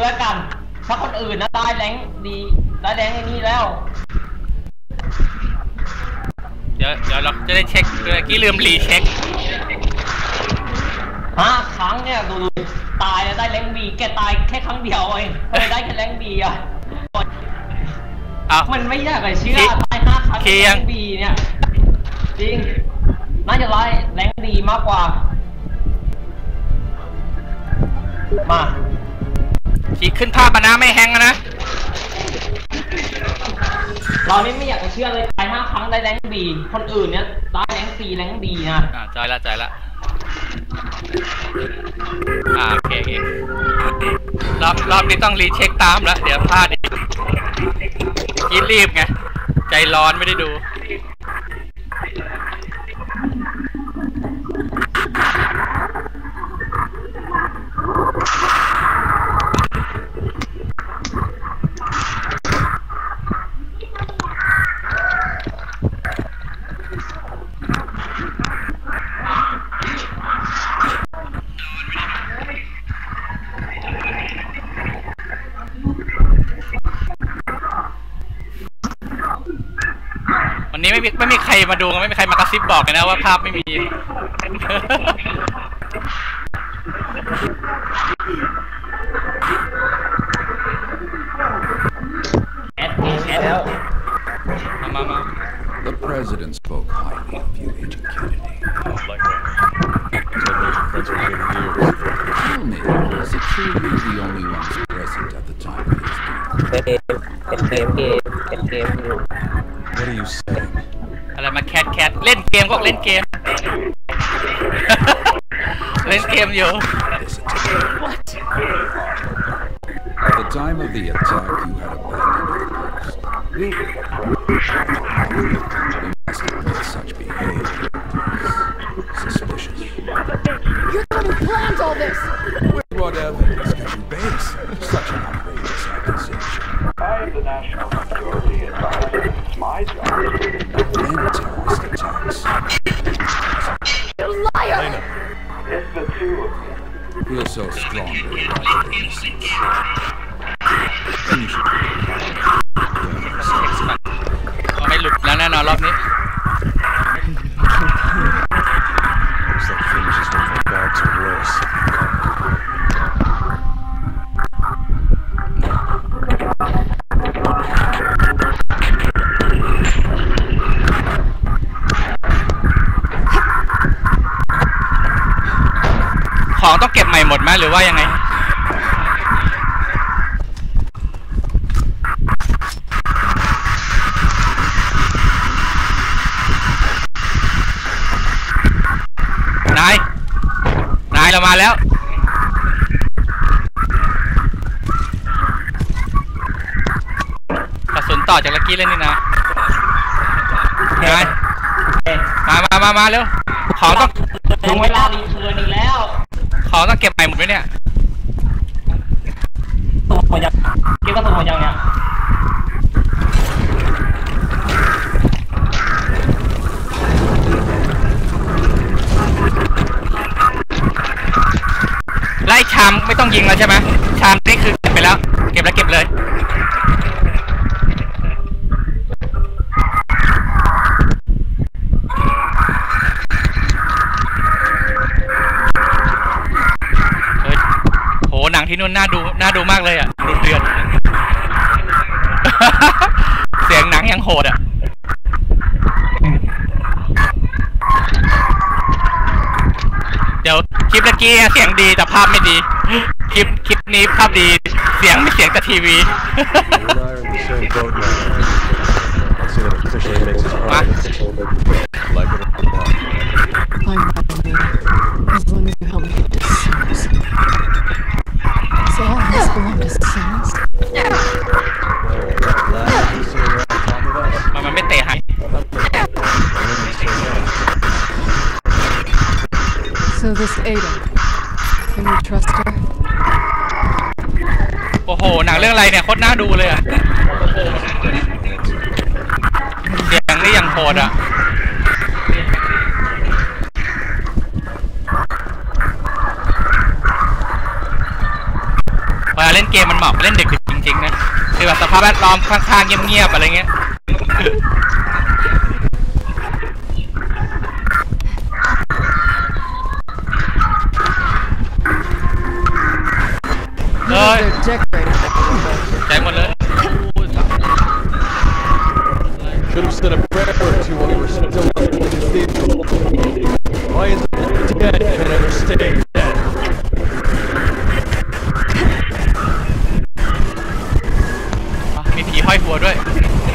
แล้วกันถ้าคนอื่นนะได้แรงดีได้แรงไอ้นี่แล้วเดี๋ยวเราจะได้เช็คเมื่อกี้ลืมรีเช็ค 5 ครั้งเนี่ยดูตายแล้วได้แรงบีแกตายแค่ครั้งเดียวเองได้แค่แรงบีอ่ะมันไม่ยากเลยเชื่อตาย5 ครั้งแรงบีเนี่ยจริงน่าจะได้แรงดีมากกว่ามาขี่ขึ้นภาพมานะไม่แฮงนะเราไม่อยากจะเชื่อเลยตาย5 ครั้งได้แรงบีคนอื่นเนี่ยได้แรงซีแรงดีนะใจละโอเครอบนี้ต้องรีเช็คตามแล้วเดี๋ยวพลาดอีกรีบไงใจร้อนไม่ได้ดูวันนี้ไม่มีใครมาดูไม่มีใครมากระซิบบอกกันนะว่าภาพไม่มีมา The president spoke highly of you, Agent Kennedy. Tell me, is it true you were the only ones present at the time of his death? What are you saying? อะไรมาแคทเล่นเกมก็เล่นเกมเล่นเกมอยู่ What? At the time of the attack, you had abandoned your post. You must admit such behavior is suspicious. You're the one who planned all this! With what evidence could you base such an outrageous accusation? I am the national security advisor. It's my job. Then terrorist attacks. You liar! Lena. It's the two of you. Feel so strongly about your innocence. Then you should ไม่หลุดแล้วแน่นอนรอบนี้ Looks like things just went from bad to worse. ของต้องเก็บใหม่หมดไหมหรือว่ายังไงนายเรามาแล้วกระสุนต่อจากลักกี้เล่นนี่นะนายมาเร็วของต้องถึงเวลารีเทิร์นอีกแล้วของต้องเก็บใหม่หมดไหมเนี่ยตัวหมดยังเก็บกระสุนหมดยังเนี่ยไล่ชามไม่ต้องยิงแล้วใช่ไหมชามนี่คือเก็บไปแล้วเก็บเลยโหหนังที่นู่นน่าดูมากเลยอ่ะดูเดือด เสียงหนังยังโหดอ่ะเดี๋ยวคลิปเมื่อกี้เสียงดีแต่ภาพไม่ดีคลิปนี้ภาพดีเสียงไม่เสียงจากทีวีมันไม่เตะให้ So this Ada, can you trust her? โอ้โหหนังเรื่องอะไรเนี่ยโคตรน่าดูเลยอ่ะเสียงนี่ยังโหดอ่ะเวลาเล่นเกมมันเหมาะเล่นดึกๆจริงๆนะคือแบบสภาพแวดล้อมข้างๆเงียบๆอะไรเงี้ยใจหมดเลย Should have said a prayer or two while we were still in the cathedral. Why is the dead can never stay dead? มีผีห้อยหัวด้วย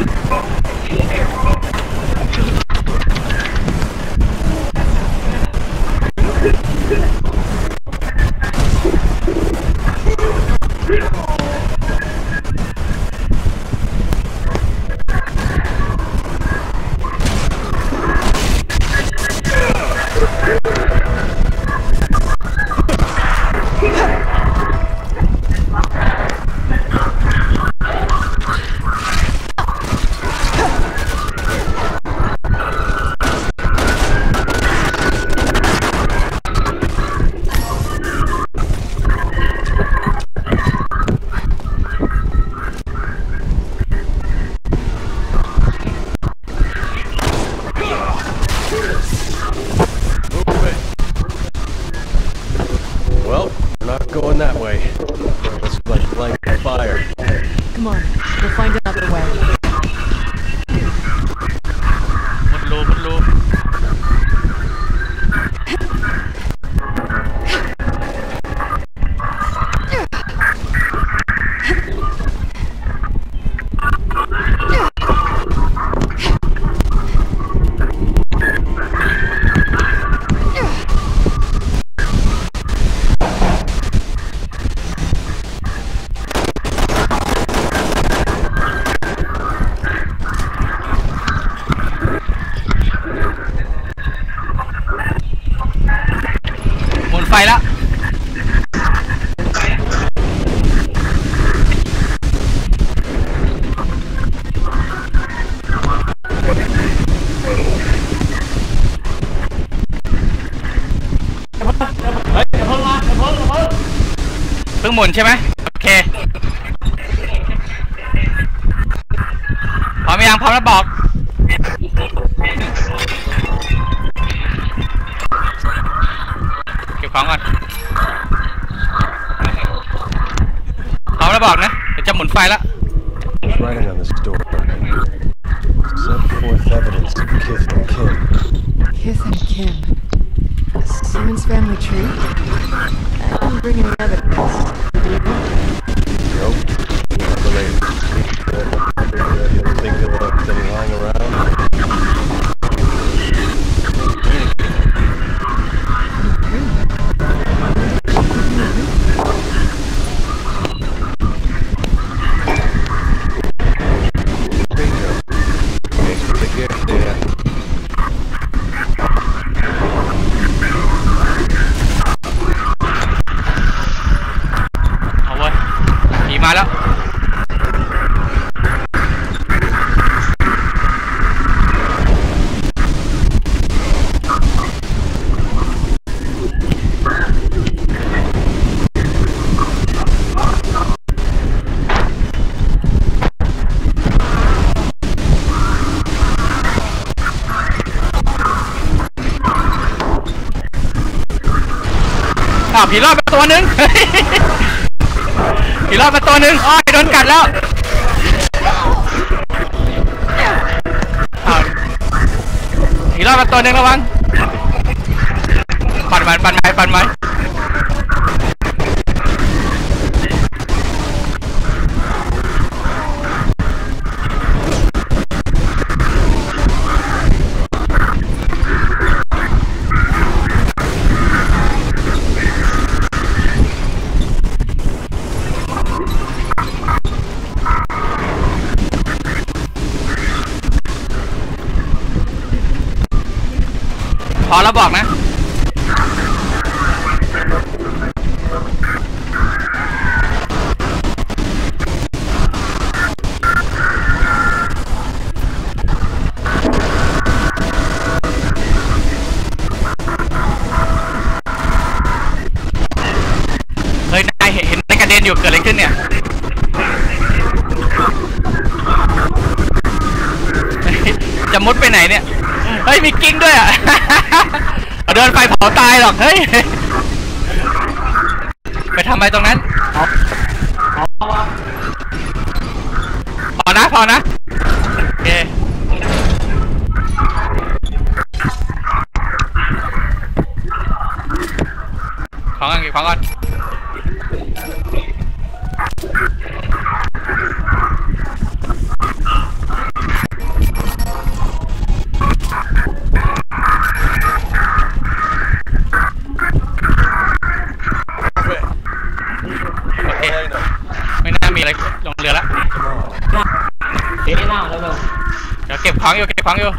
Going that way. Looks like blank fire. Come on, we'll find another way. หมดรู ไฟแล้วเพิ่งหมุนใช่ไหมโอเคพร้อมยังพร้อมแล้วบอกเก็บของก่อนพร้อมแล้วบอกนะเดี๋ยวจะหมุนไฟแล้ว Writing on this door. Set forth evidence of kith and kin. Kith and kin. Simmons family tree? I didn't bring any evidence. Nope. Unrelated. You think they left any lying around?ผีรอดมาตัวหนึ่ง ผีรอดมาตัวหนึ่งอ้อยโดนกัดแล้วผีรอดมาตัวหนึ่งระวังปั่นไม้ปั่นไม้พอแล้วบอกนะเฮ้ยนายเห็นนายกระเด็นอยู่เกิดอะไรขึ้นเนี่ยมุดไปไหนเนี่ยเฮ้ยมีกิ้งด้วยอ่ะ เดินไปเผาตายหรอกเฮ้ยไปทำอะไรตรงนั้นพอนะโอเคของก่อนเก็บของก่อนไม่น่ามีอะไรลงเรือละเดี๋ยวหน้าแล้วเราเดี๋ยวเก็บของอยู่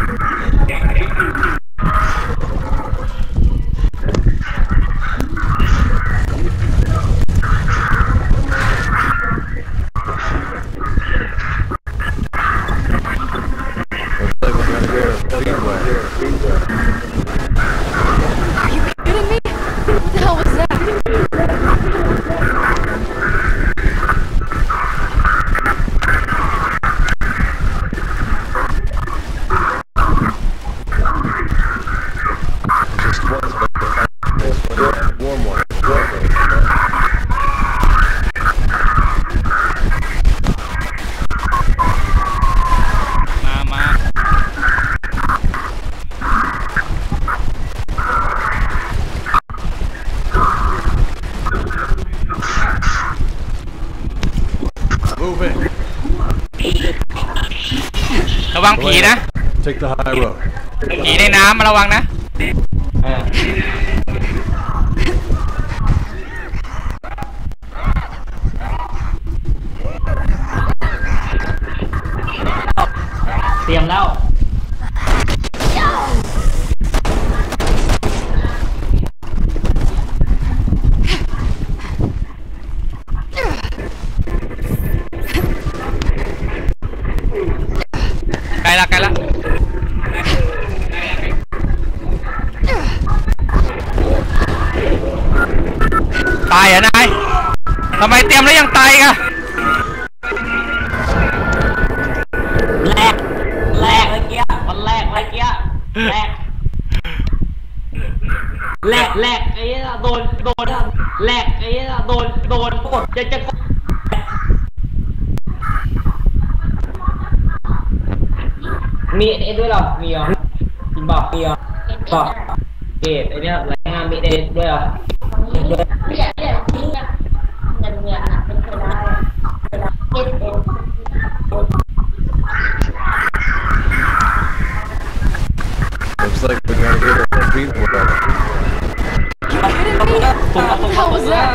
ระวังผีนะ Take the high road. ผีในน้ำมาระวังนะเตรียมแล้วใกล้ละตายเหรอนายทำไมเตรียมแล้วยังตายอ่ะแรกเมื่อกี้มันแรกไอ้เโดนแรกไอ้โดนกดจะกดมีเอ็ดด้วยหรอมีเหรอกินบอกมีเหรอบอกเกตไอ้เนี่ยแรงงานมีเอ็ดด้วยเหรอ Looks like we gotta get our feet wet. What the hell was that?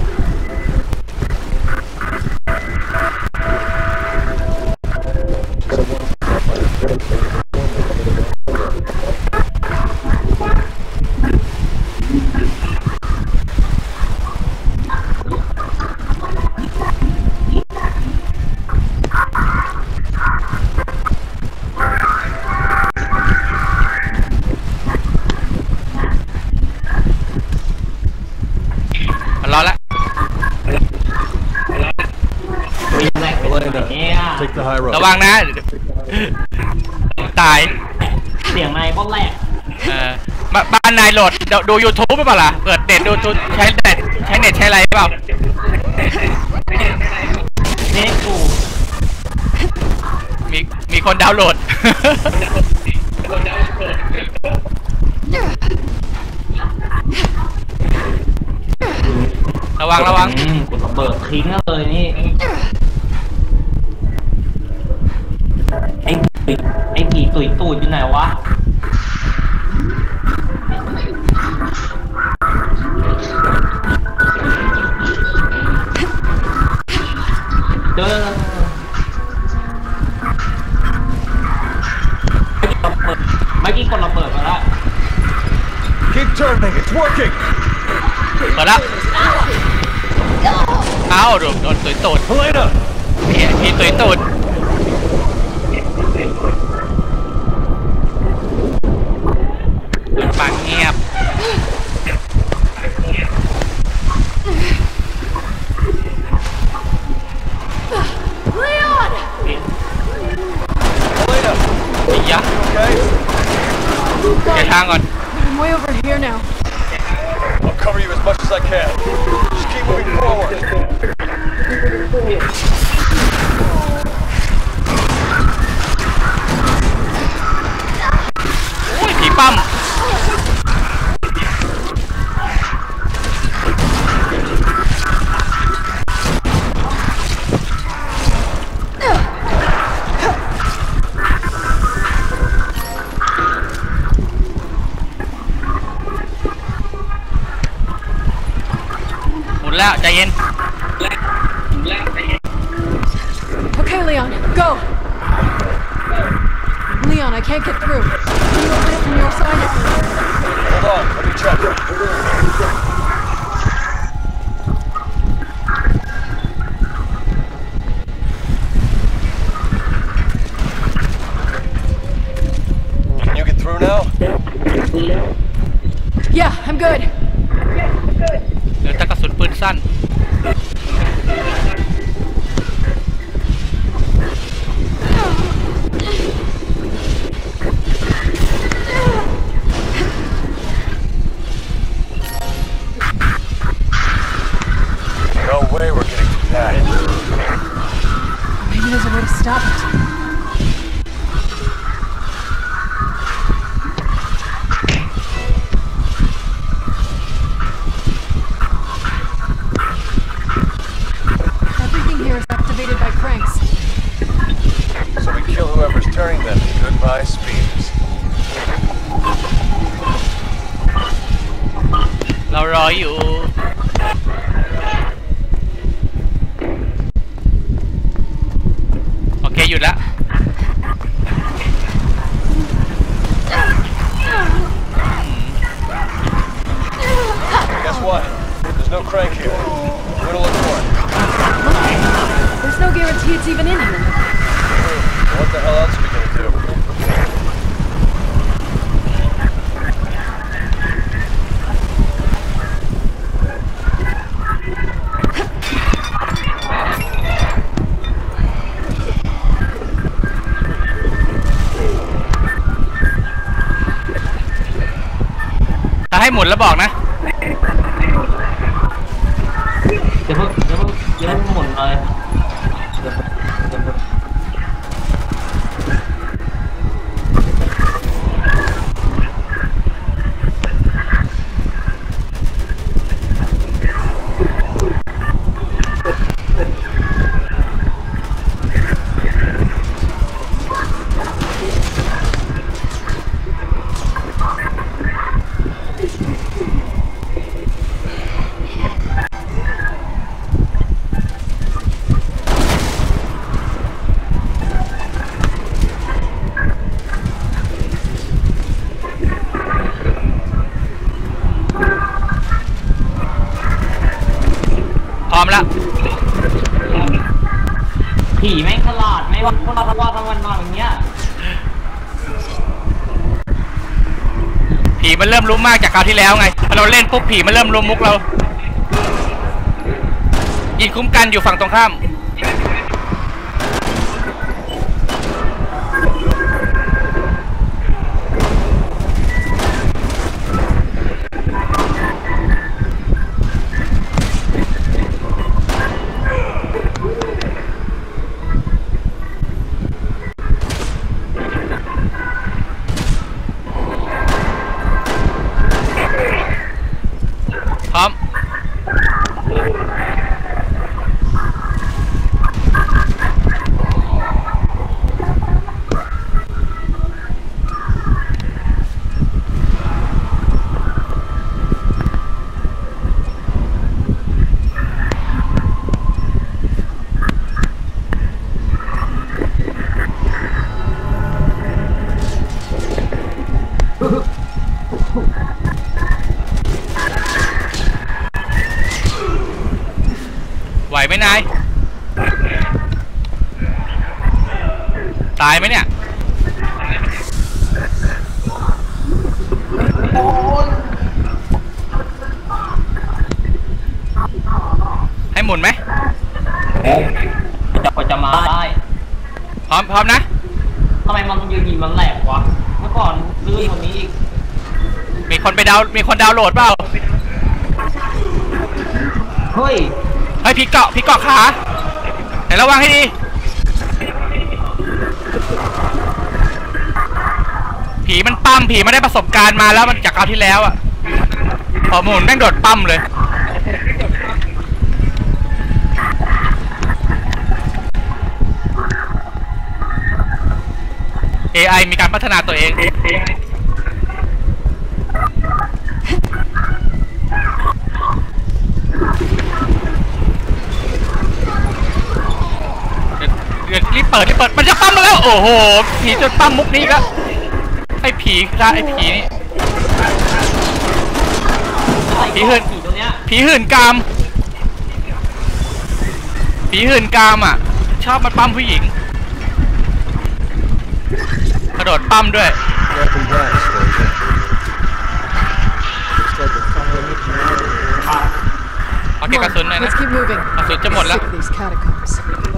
รอละ Take the high road. ระวังนะตายเสียงนายก็แรกบ้านนายโหลดดู YouTube ไม่เปล่าล่ะเปิดเน็ตดูใช้เน็ตใช้อะไรเปล่าเน็ตกูมีคนดาวน์โหลดระวังกูระเบิดทิ้งเลยนี่ไอ้ผีตุยตูดอยู่ไหนวะเจอเมื่อกี้กดระเบิดมาแล้ว Keep turning, it's working. เปิดแล้วเอาโดนตุยตูด Helena. ผีตุยตูดปากเงียบไอ้ยักษ์เดี๋ยวทางก่อน I'm way over here now. I'll cover you as much as I can. Just keep moving forward. โอ้ยผีปั้มหมดแล้วใจเย็น Okay, Leon, go! Leon, I can't get through. Can you open it from your side? Hold on, let me check. Can you get through now? Yeah, I'm good. เดี๋ยวจะกระสุนปืนสั้น No way we're getting through that. Maybe there's a way to stop it. Everything here is activated by cranks. So we kill whoever's turning them. Goodbye, speeders. เรารออยู่ โอเคหยุดแล้ว Guess what? There's no crank here. Where to look for it? There's no guarantee it's even in here. So what the hell else are we gonna do? ถ้าให้หมุนแล้วบอกนะเดี๋ยวเพิ่งหมุนเลยเดี๋ยวพร้อมแล้วผีแม่งฉลาดไม่ว่าคนเราทั้งวันนอนอย่างเงี้ยผีมันเริ่มรู้มากจากคราวที่แล้วไงพอเราเล่นปุ๊บผีมันเริ่มรู้มุกเรา ยิงคุ้มกันอยู่ฝั่งตรงข้าม พร้อม ไหวไหมนาย ตายไหมเนี่ย ให้หมุนไหมจะมาได้พร้อมนะทำไมมันยืนมันแหลกวะเมื่อก่อนลื่นกว่านี้อีกคนดาวน์โหลดเปล่าเฮ้ยเฮ้ยผีเกาะขาเดี๋ยวระวังให้ดีผีมันปั้มผีไม่ได้ประสบการณ์มาแล้วมันจากคราวที่แล้วอ่ะพอหมุนแม่งโดดปั้มเลย AI มีการพัฒนาตัวเองรีบเปิดมันจะปั้มมาแล้วโอ้โหผีจนปั้มมุกนี้ก็ไอ้ผีนี่ผีหื่นกามอ่ะชอบมันปั้มผู้หญิงกระโดดปั้มด้วย Weapon gas, Ranger. Looks like they're firing at you. เอาเก็บกระสุนหน่อยนะ Let's keep moving. กระสุนจะหมดแล้ว Sick of these catacombs.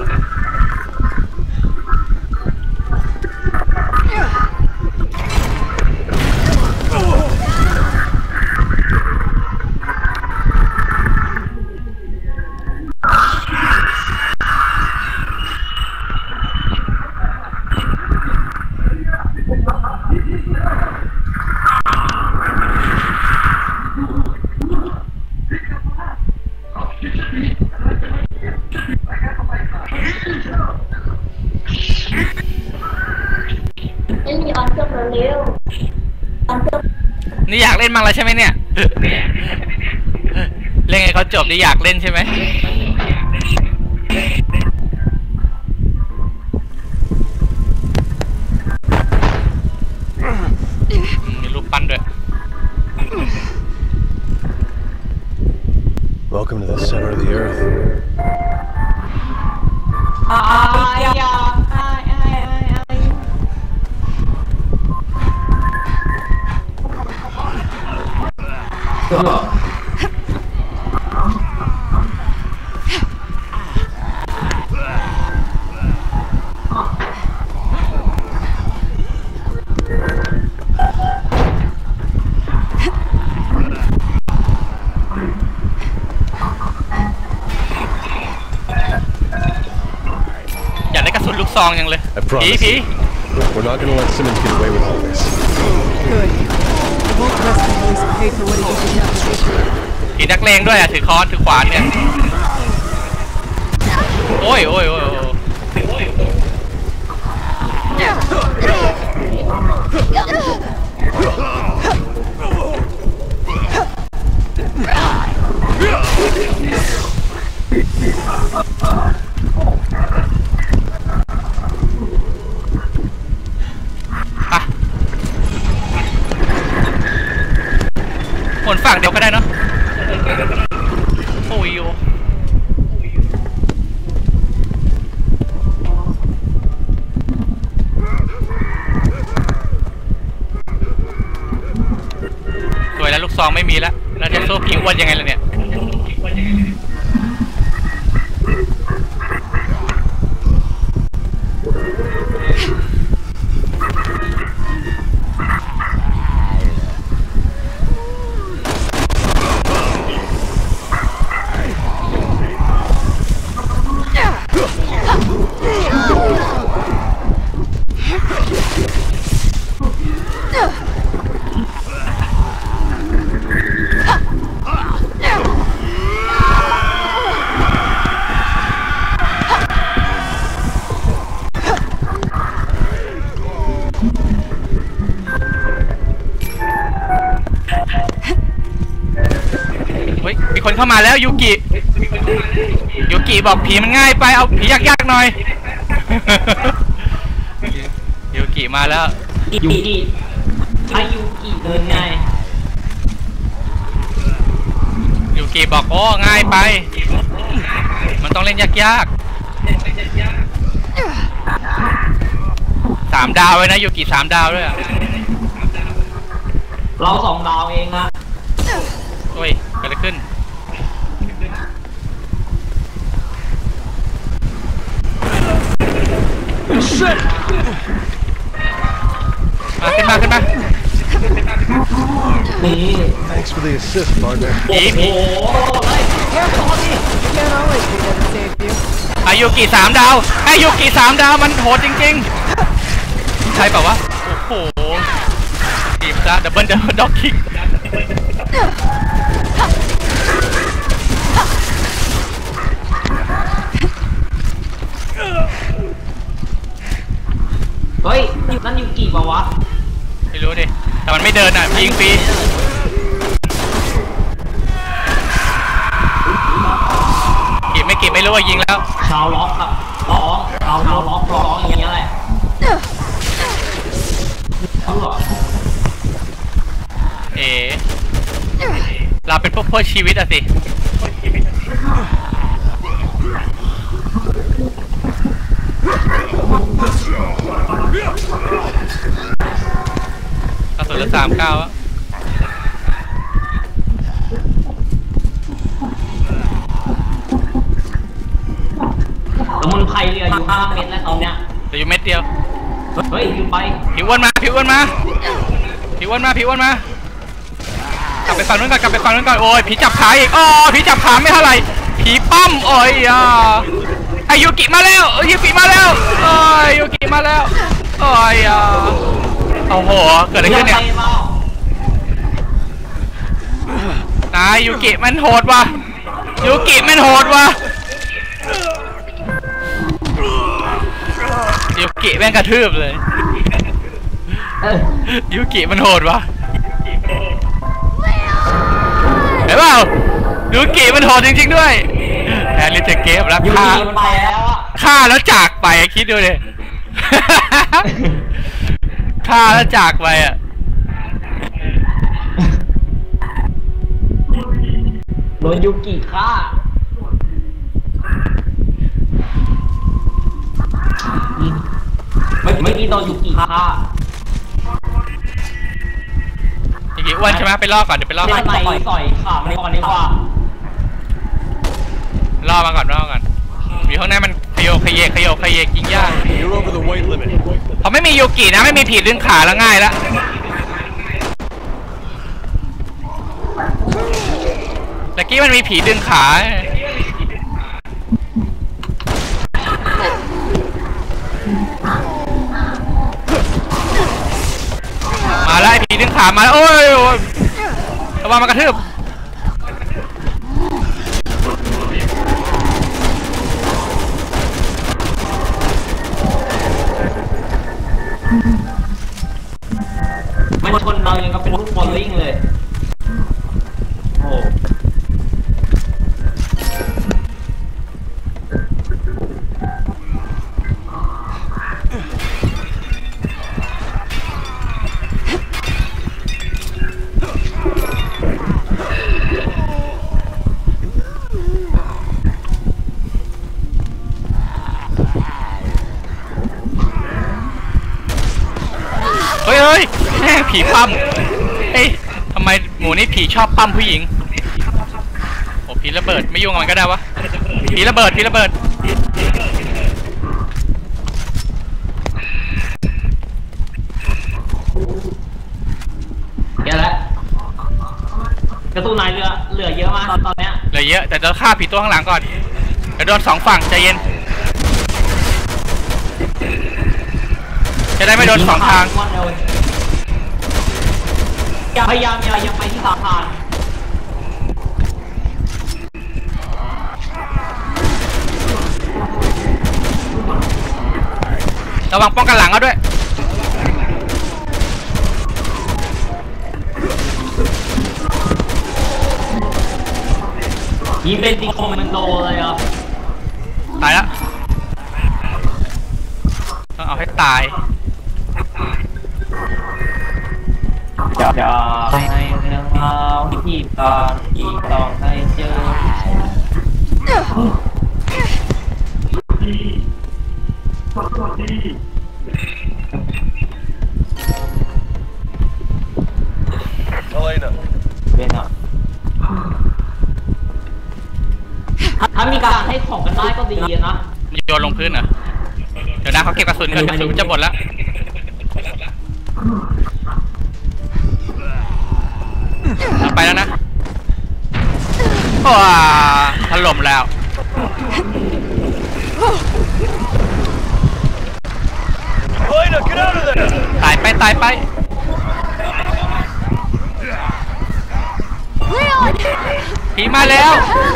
นี่อยากเล่นมั้งแล้วใช่ไหมเนี่ย เล่นไงเขาจบนี่อยากเล่นใช่ไหมมีรูปปั้นด้วย Welcome to the center of the earth. อยากได้กระสุนลูกซองยังเลย I promise ผี you, we're not gonna let Simmons get away with all this. Good. I won't trust the police to pay for what he did to Captain. ผีนักเลงด้วยอ่ะถือค้อนถือขวานเนี่ยโอ้ยหมุนฝั่งเดียวก็ได้เนาะโอ้ยสวยแล้วลูกซองไม่มีแล้วเราจะสู้ผีอ้วนยังไงล่ะเนี่ยมีคนเข้ามาแล้วยูกิบอกผีมันง่ายไปเอาผียากๆหน่อยยูกิมาแล้วยูกิเดินง่ายยูกิบอกโอ้ง่ายไปมันต้องเล่นยากๆ3 ดาวเลยนะยูกิ3 ดาวด้วยเรา2 ดาวเองนะโอ้ยเกิดอะไรขึ้นขึ้นมานี่ Thanks for the assist, partner. โอ้โหเฮ้ย Careful! You can't always be there to save you. อายุกี่3 ดาวอายุกี่3 ดาวมันโหดจริงๆใช่เปล่าวะโอ้โหทีมละดับเบิลด็อกคิกเฮ้ยนั่นยูกิป่าวะไม่รู้ดิแต่มันไม่เดินอ่ะยิงฟรีกิบไม่รู้ว่ายิงแล้วชาวล็อกครับร้องชาวล็อกร้องอย่างเงี้ยแหละเอาเหรอเราเป็นพวกเพื่อชีวิตอะสิกระสุนละ39อะสมุนไพรเรืออยู่5 เม็ดแล้วตอนเนี้ยเหลืออยู่เม็ดเดียวเฮ้ยอยู่ไปผิวอ้วนมากลับไปฝั่งนู้นก่อนโอ้ยผีจับขาอีกผีจับขาไม่เท่าไหร่ผีปั้มโอ้ยอายุกิมาแล้วโอ้ยยูกิมาแล้วโอ้ยโอ้โหเกิดอะไรขึ้นเนี่ยนายยูกิมันโหดว่ะยูกิแม่งกระทืบเลยยูกิมันโหดว่ะเห็นเปล่ายูกิมันโหดจริงๆด้วยแฮร์รี่เทเกฟแล้วฆ่าแล้วจากไปคิดดูดิฆ่าแล้วจากไปอ่ะโดนยูกิฆ่าไม่กี่โดนยูกิฆ่ายูกิอ้วนใช่ไหมไปล่อก่อนเดี๋ยวไปล่อก่อนสอยขาไม่ก่อนดีกว่าล่อมาก่อนมีข้างในมันขยโกยิงยาก You're over the weight limit. พอไม่มียูกินะไม่มีผีดึงขาแล้วง่ายแล้วตะกี้มันมีผีดึงขามาแล้วผีดึงขามาแล้วโอ้ยระวังมากระทืบมันชนเรายังก็เป็นลูกบอลลิงเลยโอ้เฮ้ยผีปั้มเฮ้ยทำไมหมูนี่ผีชอบปั้มผู้หญิงโอ้ผีระเบิดไม่ยุ่งกับมันก็ได้วะผีระเบิดเดี๋ยวแล้วกระตุ้นนายเหลือเยอะมากตอนเนี้ยเหลือเยอะแต่จะฆ่าผีตัวข้างหลังก่อนเดี๋ยวโดน2 ฝั่งใจเย็นจะได้ไม่โดน2 ทางพยายามอย่าไปที่สะพานระวังป้องกันหลังเอาด้วยยิงเป็นจริงคอมมันโดเลยอ่ะตายแล้วต้องเอาให้ตายจะให้เรื่องราวที่ต่างที่ต้องให้เจอ Elena. เป็นอ่ะถ้ามีการให้ของกันได้ก็ดีนะโยนลงพื้นเหรอเดี๋ยวนะเขาเก็บกระสุนก่อนกระสุนจะหมดแล้วไปแล้วนะว้าถล่มแล้วตายไปผีมาแล้ว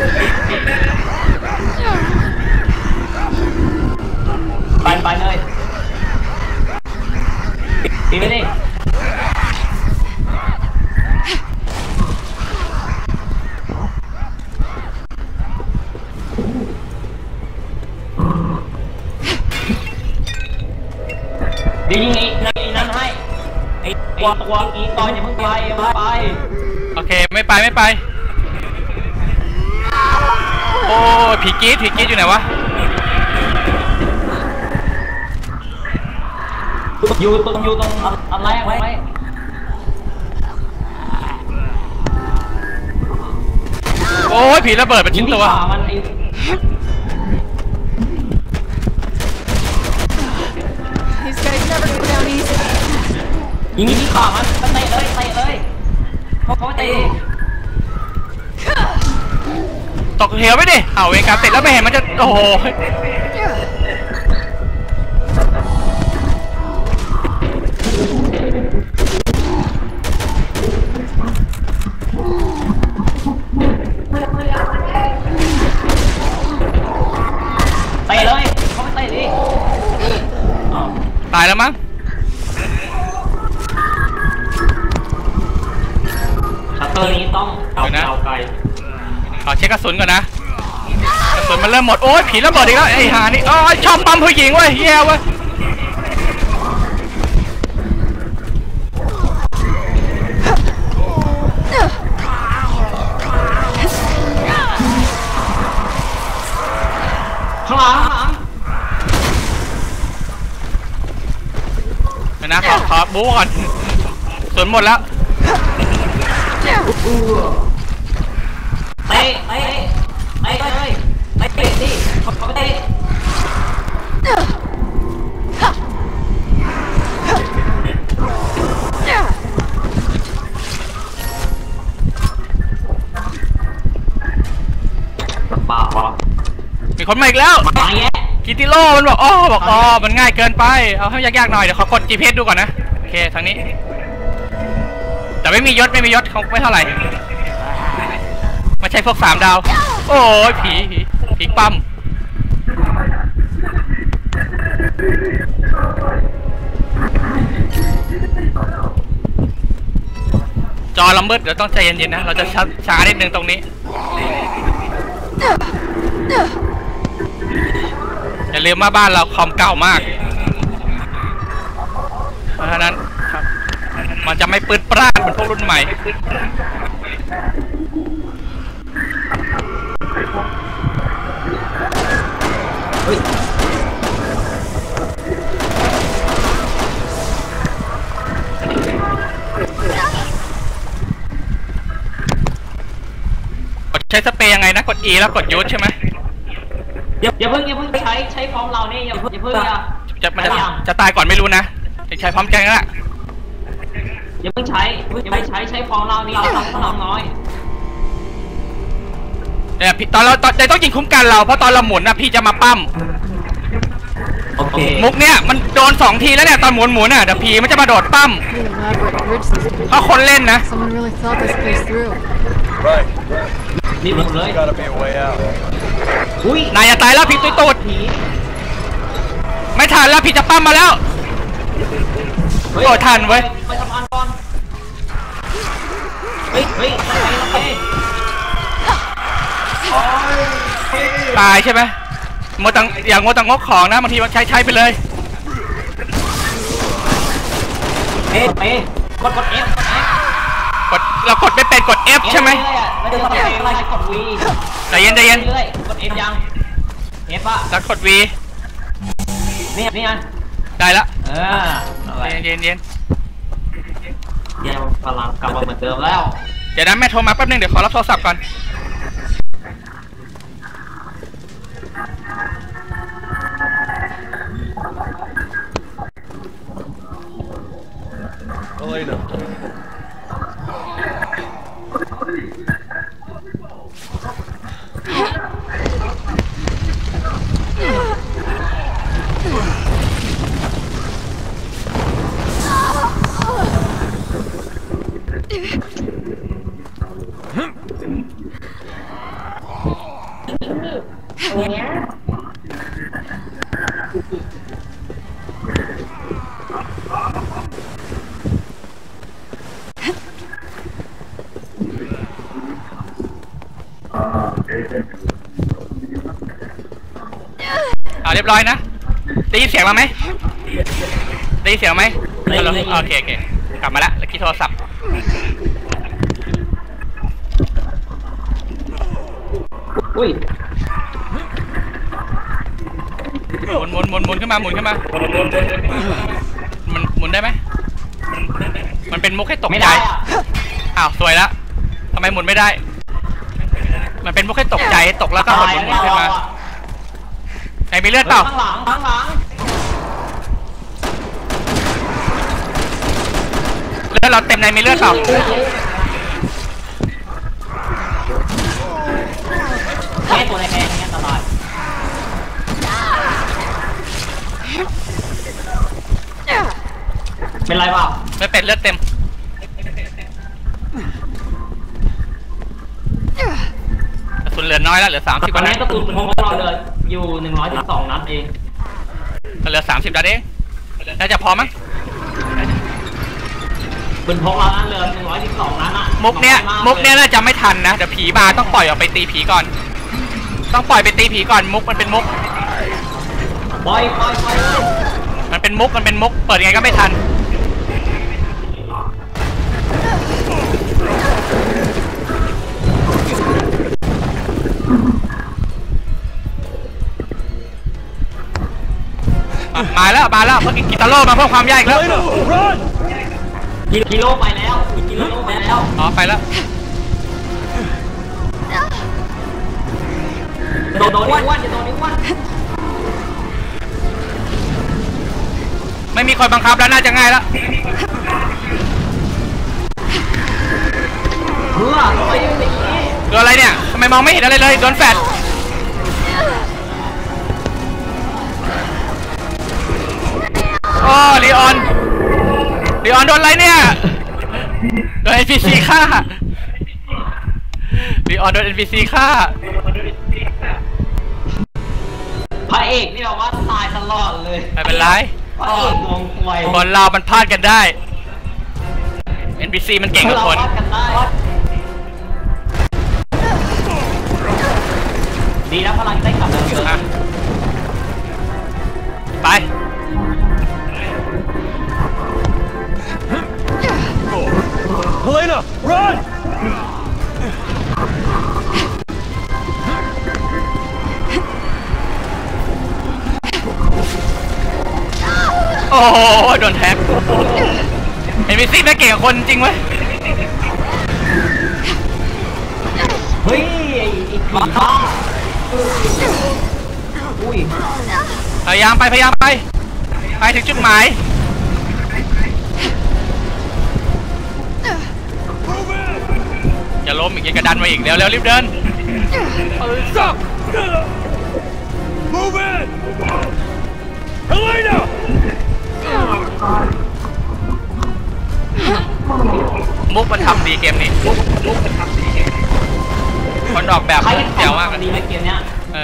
ไปเลยตีไปดิเดี๋ยวยิงไอ้นั่นให้ไอ้ตัวอีตอนอย่าเพิ่งไปโอเคไม่ไปโอ้ผีกรีดอยู่ไหนวะอยู่ตรงอะไรไว้โอ้ยผีระเบิดเป็นชิ้นตัวยิงที่ขามันเตะเลยเขาเตะตกเหวไปดิเอาเวกาเตะแล้วไม่เห็นมันจะโอ้โหเตะเลยเขาไม่เตะดิตายแล้วมั้งชัตเตอร์นี้ต้องเอาไกลขอเช็คกระสุนก่อนนะกระสุนมันเริ่มหมดโอ้ยผีระเบิดอีกแล้วไอ้หานี่อ๋อชอบปั๊มผู้หญิงเว้ยแย่เว้ยข้างหลังเดี๋ยวนะขอบู๊ก่อนกระสุนหมดแล้วเตะดิเขาไปเตะมีคนมาอีกแล้วกิติโร่มันบอกมันง่ายเกินไปเอาให้ยากๆหน่อยเดี๋ยวขอกด GPS ดูก่อนนะโอเคทางนี้แต่ไม่มียศเขาไม่เท่าไหร่ไม่ใช่พวก3 ดาวโอ้ยผีปั๊มจอลำมืดเดี๋ยวต้องใจเย็นๆนะเราจะช้านิดนึงตรงนี้อย่าลืมว่าบ้านเราคอมเก่ามากเพราะฉะนั้นมันจะไม่ปื้ดปราดเหมือนพวกรุ่นใหม่ใช้สเปรย์ยังไงนะกด E แล้วกดยูสใช่ไหมอย่าเพิ่งใช้พร้อมเราเนี่ยอย่าเพิ่งมันจะตายก่อนไม่รู้นะใช้พร้อมแกงแล้วอย่าเพิ่งใช้พร้อมเรานี่เราต้องน้อยเนี่ยตอนเราต้องยิงคุ้มกันเราเพราะตอนเราหมุนนะพี่จะมาปั้มมุกเนี่ยมันโดน2 ทีแล้วเนี่ยตอนหมุนน่ะเดี๋ยวผีมันจะมาโดดปั้มเพราะคนเล่นนะนี่หมดเลยนายจะตายแล้วผีตุยไม่ทันแล้วผีจะปั้มมาแล้วโดดทันเว้ยไปทำอันก่อนตายใช่ไหมอย่างงดของนะบางทีมันใช้ไปเลยกด F เรากดไม่เป็นกด F ใช่ไหมกด V ใจเย็นกด F ยัง F อ่ะแล้วกด V นี่อันได้ละเย็นพลังกลับมาเหมือนเดิมแล้วเดี๋ยวนะแม่โทรมาแป๊บนึงเดี๋ยวขอรับโทรศัพท์ก่อนเรียบร้อยนะได้ยินเสียงเราไหมได้ยินเสียงไหมฮัลโหลโอเคกลับมาแล้วแล้วคิดโทรศัพท์อุ้ยหมุนขึ้นมามันหมุนได้ไหมมันเป็นมุกให้ตกใจอ้าวสวยแล้วทำไมหมุนไม่ได้มันเป็นมุกให้ตกใจตกแล้วก็หมุนขึ้นมาไหนมีเลือดเปล่าข้างหลังเลือดเราเต็มในมีเลือดเปล่าแค่ตัวแดงๆอย่างเงี้ยสบายเป็นไรเปล่าไม่เป็นเลือดเต็มกระสุนเหลือน้อยแล้วเหลือ30กว่านัดกระสุนของเราเลยอยู่112นัดเองเหลือ30นัดเองน่าจะพอมั้งปืนพกเรานั่นเลย112นัดอ่ะมุกเนี้ยน่าจะไม่ทันนะเดี๋ยวผีมาต้องปล่อยออกไปตีผีก่อนต้องปล่อยไปตีผีก่อนมุกมันเป็นมุกปล่อยมันเป็นมุกเปิดยังไงก็ไม่ทันมาแล้วเมื่อกี้กิตาโร่มาเพิ่มความยากอีกแล้วกิโลไปแล้วอ๋อไปแล้วโดนอ้วนจะโดนอ้วนไม่มีคนบังคับแล้วน่าจะง่ายแล้วโดนอะไรเนี่ยทำไมมองไม่เห็นอะไรเลยโดนแฟดโอ้ลีออนโดนอะไรเนี่ยโดน NPC ฆ่าลีออนโดน NPC ฆ่าพระเอกนี่แบบว่าตายตลอดเลยไม่เป็นไรพระเอกงงไวคนเรามันพลาดกันได้ NPC มันเก่งกว่าคนดีแล้วพลังได้กลับแล้วไป Helena, run! โอ้โหโดนแท็กNPC ไม่เก่งกับคนจริงเว้ยเฮ้ยไอ้ผีบ้าอุ้ยพยายามไปถึงจุดหมายอย่าล้มอีกอย่ากระดันมาอีกเร็วรีบเดิน Move in! Helena! มุกมันทำดีเกมนี้คนออกแบบเจ๋วมากดีในเกมเนี้ย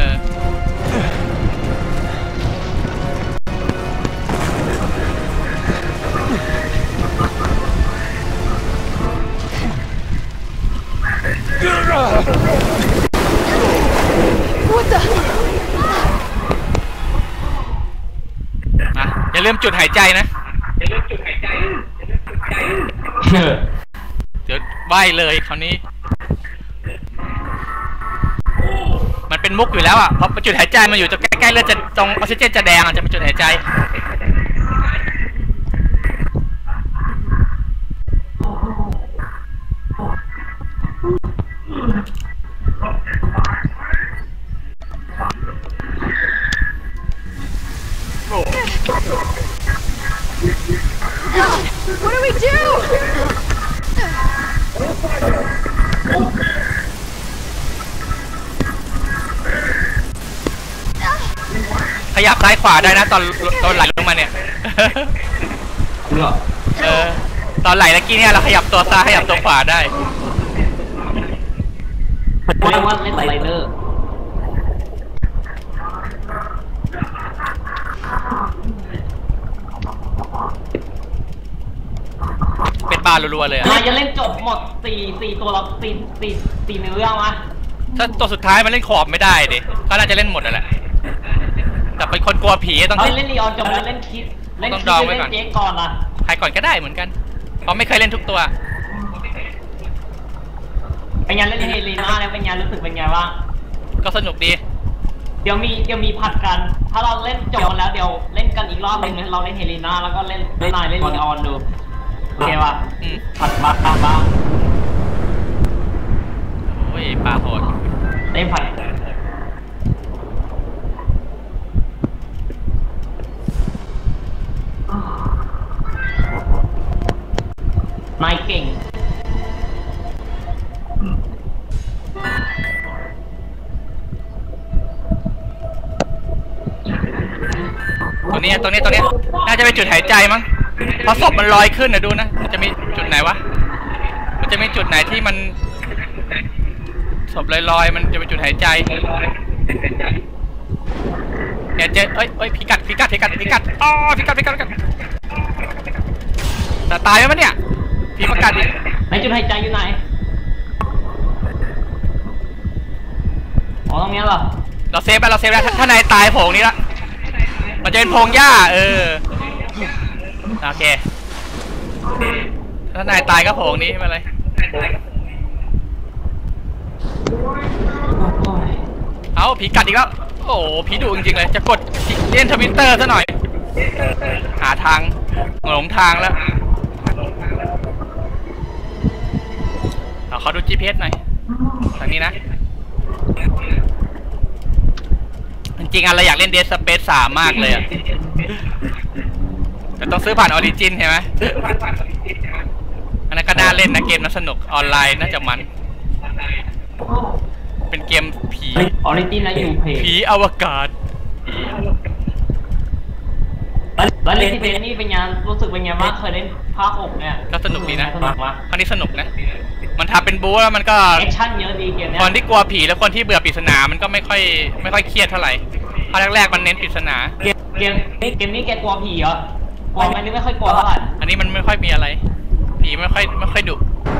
อย่าลืมจุดหายใจนะเดี๋ยวไหวเลยคราวนี้มันเป็นมุกอยู่แล้วอ่ะเพราะจุดหายใจมันอยู่จะใกล้ๆเลือดจะตรงออกซิเจนจะแดงอ่ะจะเป็นจุดหายใจ What do we do? ขยับซ้ายขวาได้นะตอนไหลลงมาเนี่ยตอนไหลตะกี้เนี่ยเราขยับตัวซ้ายขยับตัวขวาได้ไม่ว่าเล่นไลเนอร์บ้านรัวๆเลยอะนายจะเล่นจบหมดสี่ตัวเราสี่เนื้อเรื่องมะถ้าตัวสุดท้ายมันเล่นขอบไม่ได้ดิก็น่าจะเล่นหมดนั่นแหละแต่เป็นคนกลัวผีต้องเล่นลีออนจบแล้วเล่นคิดเล่นต้องคิดดองไว้เล่นก่อนเจ๊ก่อนนะใครก่อนก็ได้เหมือนกันเพราะไม่เคยเล่นทุกตัวเป็นไงเล่นเฮลีน่าเนี่ยเป็นไงรู้สึกเป็นไงบ้างก็สนุกดีเดี๋ยวมีผัดกัน ถ้าเราเล่นจบแล้วเดี๋ยวเล่นกันอีกรอบนึงเราเล่นเฮลีน่าแล้วก็เล่นนายเล่นลีออนดูโอเคป่ะอืมผัดบ้างโอ้ยปลาโหดเล่นผัดนายเก่งตัวนี้น่าจะเป็นจุดหายใจมั้งเพราะศพมันลอยขึ้นนะดูนะมันจะมีจุดไหนวะมันจะมีจุดไหนที่มันศพลอยๆมันจะเป็นจุดหายใจเนี่ยเจ๊เอ้ยพิกัดอ๋อพิกัดแต่ตายไหมเนี่ยผีประกาศดิไหนจุดหายใจอยู่ไหนอ๋อตรงนี้เหรอเราเซฟแล้วถ้านายตายโผงนี้ละมันจะเป็นโพรงหญ้าโอเคถ้านายตายก็โผงนี้ไม่เป็นไรเอาผีกัดอีกแล้วโอ้โหผีดุจริงๆเลยจะกดเล่นTwitterซะหน่อยหาทางหลงทางแล้วขอดู GPS หน่อยทางนี้นะจริงๆเราอยากเล่น Dead Space 3 มากเลยอะแต่ต้องซื้อผ่าน Origin ใช่ไหมอันนั้นก็น่าเล่นนะเกมน่าสนุกออนไลน์น่าจะมันเป็นเกมผีออริจินนะอยู่เพจผีอวกาศแล้วเล่นที่เพจนี่เป็นไงรู้สึกเป็นไงบ้างเคยเล่นภาค6เนี่ยก็สนุกดีนะสนุกมากครั้งนี้สนุกนะมันทำเป็นบู๊แล้วมันก็แอคชั่นเยอะดีเกมเนี้ยคนที่กลัวผีและคนที่เบื่อปริศนามันก็ไม่ค่อยเครียดเท่าไหร่ภาคแรกๆมันเน้นปริศนาเกมนี้แกกลัวผีเหรอกลัวไหมหรือไม่ค่อยกลัวเท่าไหร่อันนี้มันไม่ค่อยมีอะไรผีไม่ค่อยดุ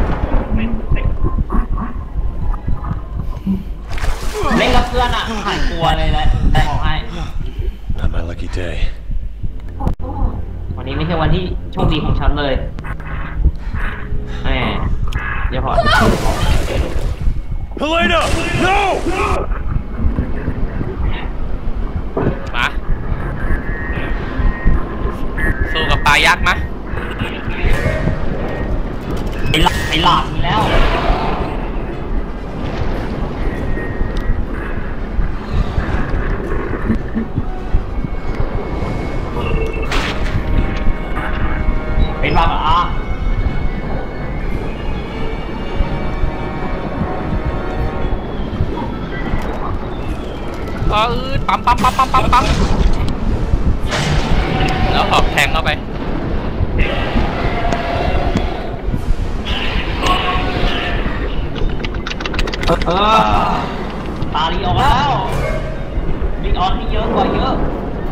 เล่นกับเพื่อนอ่ะหายกลัวเลยแหละบอกให้ Not my lucky day. วันนี้ไม่ใช่วันที่โชคดีของฉันเลยแหมเดี๋ยวพอ Helena! No! มาสู้กับปลายักษ์มะไอ้หลาดมีแล้วเป็นบ้าปะปั๊มแล้วหอบแทงเข้าไปตาลีออกแล้วลีออนที่เยอะกว่าเยอะ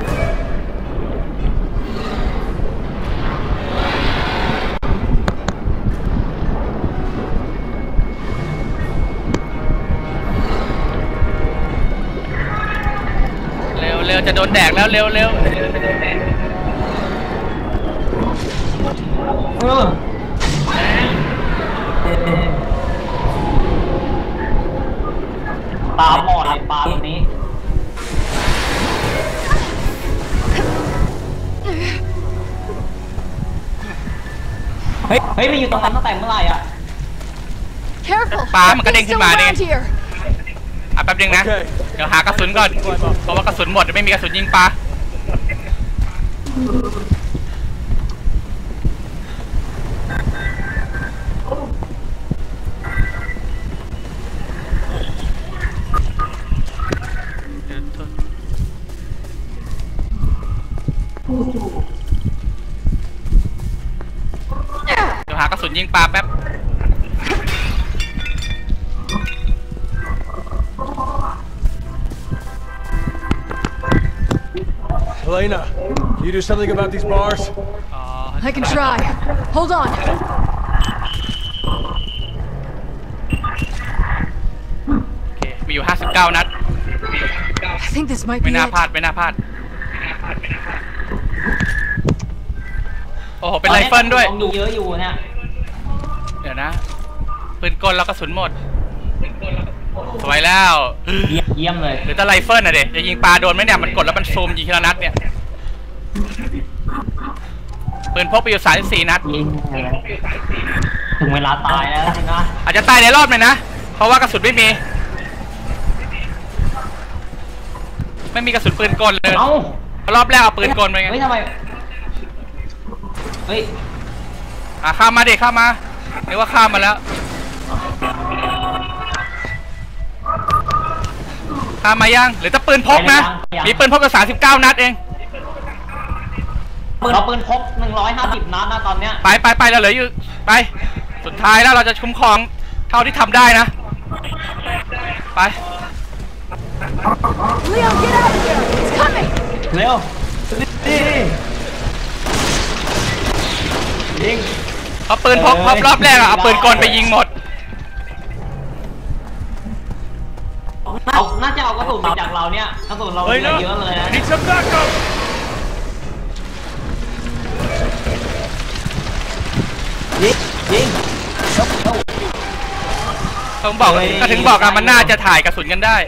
เร็วจะโดนแดกแล้วเร็วตาบอดเลยปลาตัวนี้เฮ้ยมันอยู่ตรงนั้นตั้งแต่เมื่อไหร่อ่ะ Careful! ปลามันก็เด้งขึ้นมา Still เนี่ย around here. แป๊บนึงนะเดี๋ยวหากระสุนก่อนเพราะว่ากระสุนหมดไม่มีกระสุนยิงปลาเดี๋ยวหากระสุนยิงปลาแป๊บ Helena, can you do something about these bars? I can try. Hold on. 39 นัด I think this might ไม่ be น่า it. พลาดไม่น่าพลาดโอ้โหเป็นไรเฟิลด้วยต้องดูเยอะอยู่เนี่ยเดี๋ยวนะปืนกลแล้วกระสุนหมดสวยแล้วเยี่ยมเลยหรือแต่ไรเฟิลน่ะเด็จะยิงปลาโดนไหมเนี่ยมันกดแล้วมันซูมยิงทีละนัดเนี่ยปืนพกไปอยู่34 นัดยิงถึงเวลาตายแล้วใช่ไหมอาจจะตายในรอบเลยนะเพราะว่ากระสุนไม่มีกระสุนปืนกลเลยเอ้ารอบแรกเอาปืนกลไปไงเฮ้ยทำไมเฮ้ยข้ามมาดิข้ามมาเรียกว่าข้ามมาแล้วข้ามมายังหรือถ้าปืนพกนะมีปืนพกกับ39 นัดเองเราปืนพก150 นัดนะตอนเนี้ยไปเราเหลืออยู่ไปสุดท้ายแล้วเราจะคุ้มครองเท่าที่ทำได้นะไป Leo, get out of here! It's coming! เร็วยิงเอาปืนพกรอบแรกอะเอาปืนกลไปยิงหมดน่าจะเอากระสุนมาจากเราเนี่ยกระสุนเราเยอะเลยนะ Need some backup! ยิงต้องบอกก็ถึงบอกอะมันน่าจะถ่ายกระสุนกันได้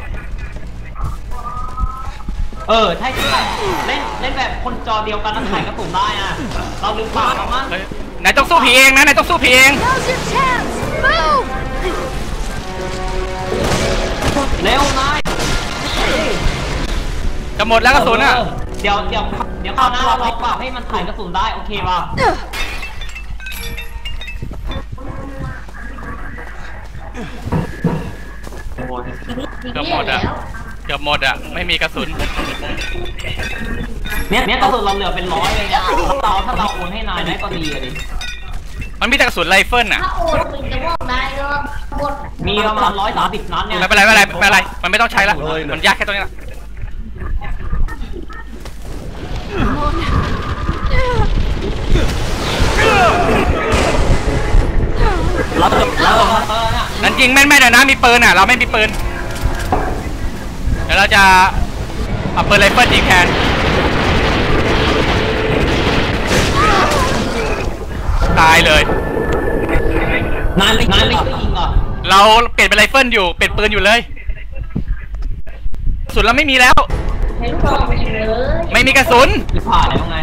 ใช่เล่นแบบคนจอเดียวกันแล้วถ่ายกระสุนได้อะเราลืมปากเรามั้งนายต้องสู้ผีเองนะนายต้องสู้ผีเอง Now's your chance! Move! เร็วนายจะหมดแล้วกระสุนอะเดี๋ยวคราวหน้าเราลองปรับให้มันถ่ายกระสุนได้โอเคป่ะเกือบหมดอะไม่มีกระสุนเนี่ยกระสุนเราเหลือเป็น100เลยเนี่ยถ้าเราโอนให้นายได้ก็ดีเลยมันมีแต่กระสุนไรเฟิลน่ะถ้าโอนมึงจะบอกได้ก็หมดมีประมาณ130 นัดเนี่ยไม่เป็นไรมันไม่ต้องใช้ละมันยากแค่ตรงนี้ละ Come on. เราเนี่ยนั้นยิงแม่นๆหน่อยนะมีปืนอ่ะเราไม่มีปืนเดี๋ยวเราจะเอาปืนไรเฟิลยิงแทนตายเลยนายไม่ยิงเหรอเราเปลี่ยนเป็นไรเฟิลอยู่เปลี่ยนปืนอยู่เลยกระสุนเราไม่มีแล้วให้ลูกน้องไปเลยไม่มีกระสุนจะผ่านได้ยังไง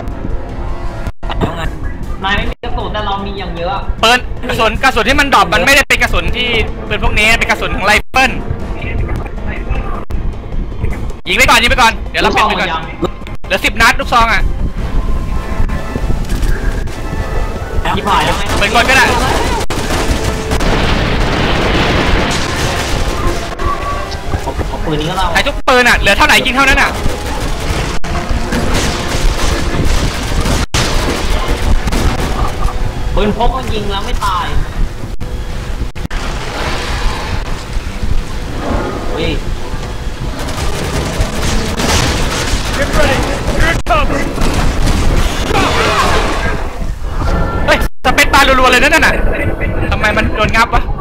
นายไม่มีกระสุนแต่เรามีอย่างเยอะปืนกระสุนที่มันดรอปมันไม่ได้เป็นกระสุนที่ปืนพวกนี้เป็นกระสุนของไรเฟิลยิงไปก่อนเดี๋ยวเราเปลี่ยนไปก่อนเหลือ10 นัดลูกซองอ่ะที่ผ่านยังไงปืนกลก็ได้ปืนนี้ก็เราใช้ทุกปืนอ่ะเหลือเท่าไหร่ยิงเท่านั้นอ่ะปืนพกก็ยิงแล้วไม่ตายเฮ้ย Get ready! Here it comes! เฮ้ยสเปซบาร์รัวๆเลยนั่นน่ะทำไมมันโดนงับวะ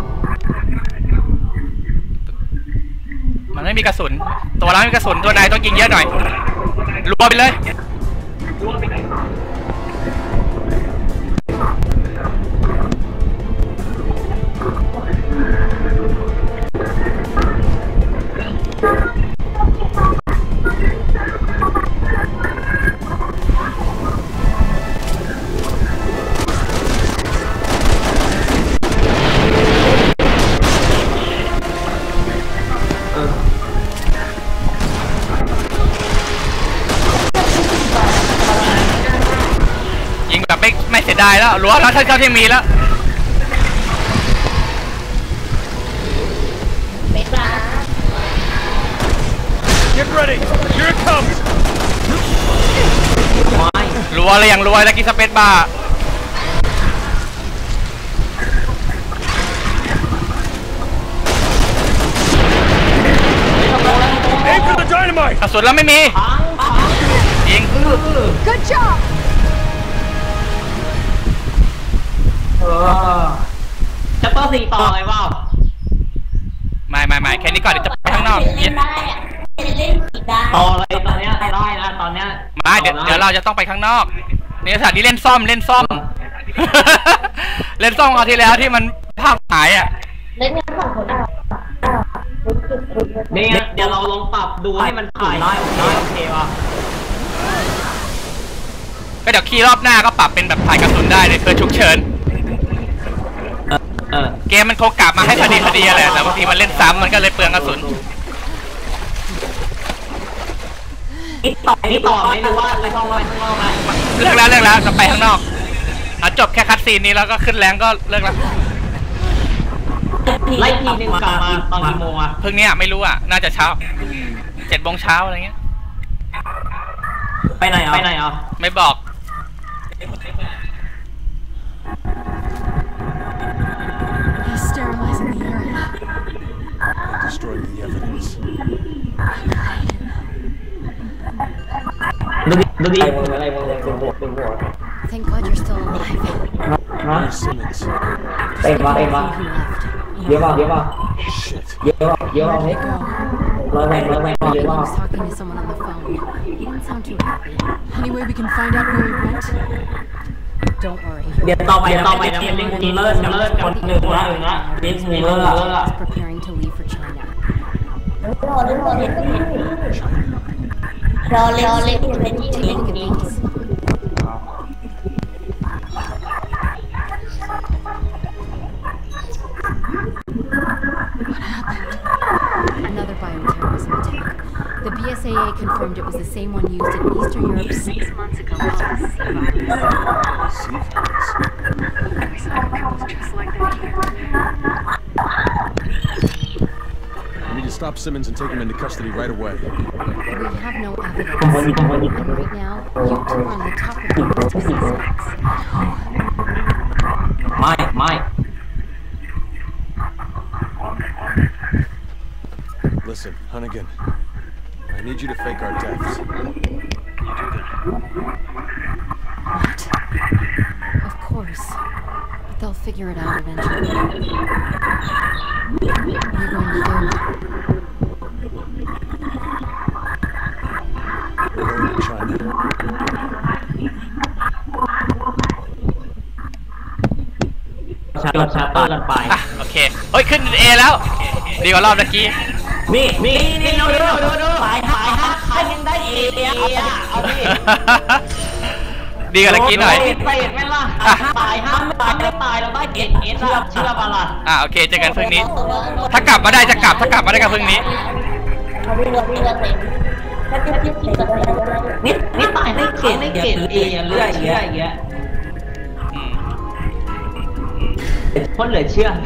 มันไม่มีกระสุนตัวเราไม่มีกระสุนตัวนายต้องยิงเยอะหน่อยรัวไปเลยยิงแบบไม่เสียดายแล้วรัวแล้วท่านเจ้าที่มีแล้วเป็นปลา Get ready! Here it comes! ไม่รัวเลยอย่างรัวแล้วกินสเปซบาร์ Aim for the dynamite! กระสุนแล้วไม่มีพังยิง Good job! ชัปเตอร์4ต่อไงเปล่าไม่แค่นี้ก่อนเดี๋ยวจะไปข้างนอกได้นะตอนเนี้ยมาเดี๋ยวเราจะต้องไปข้างนอกนี่สถานที่เล่นซ่อม เล่นซ่อมเอาที่แล้วที่มันภาพหายอ่ะเล่นกันสองคนได้นี่ไงเดี๋ยวเราลองปรับดูให้มันถ่ายได้โอเคป่ะก็เดี๋ยวคีย์รอบหน้าก็ปรับเป็นแบบถ่ายกระสุนได้เลยเพื่อฉุกเฉินเกมมันโคกลับมาให้พอดีแหละแต่บางทีมันเล่นซ้ำมันก็เลยเปลืองกระสุนนี่ต่อไม่รู้ว่าเลยต้องไปข้างนอกไหมเลิกแล้วจะไปข้างนอกจบแค่คัดซีนนี้แล้วก็ขึ้นแรงก็เลิกแล้วไล่ทีนึงกลับมาตอนกี่โมงอ่ะเพิ่งเนี้ยไม่รู้อ่ะน่าจะเช้า7 โมงเช้าอะไรเงี้ยไปไหนอ่ะไม่บอก He's sterilizing the area. Destroying the evidence. ดูดิ Thank God you're still alive. Where's Simmons? Who left? Shit. Where did he go? He was talking to someone on the phone. He didn't sound too happy. Any way we can find out where he went? Don't worry. เดี๋ยวต่อไปนะเป็นลิงก์เลิศกับหนึ่งละลิงก์เลิศ He's preparing to leave for China. รอเล่นเป็นที่ Take a look at these. What happened? Another bioterrorism attack. The BSAA confirmed it was the same one used in Eastern Europe 6 months ago called the C virus. C virus. Every sign of it was just like that here. We need to stop Simmons and take him into custody right away. We have no evidence. And right now, you two are on the top of the list of suspects. ไม่ Listen, Hunnigan. I need you to fake our deaths. What? Of course. But they'll figure it out eventually. What are you going to do? We're going to China. ชาร์เตอร์กันไปโอเคเฮ้ยขึ้น A แล้วดีกว่ารอบเมื่อกี้นี่ดูหายใครยังได้เอเอาดิดีกว่าเมื่อกี้หน่อยเตะไหมล่ะตายไม่ตายเราได้เก็บเอสเชื่อป่ะล่ะโอเคเจอกันพรุ่งนี้ถ้ากลับมาได้จะกลับถ้ากลับมาได้กับพรุ่งนี้นี่ตายได้เก็บเอเรื่อยอย่างเงี้ยคนเหลือเชื่อ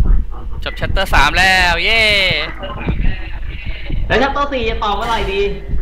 จบชัตเตอร์ 3แล้วเย้แล้วชัตเตอร์ 4จะต่อเมื่อไหร่ดี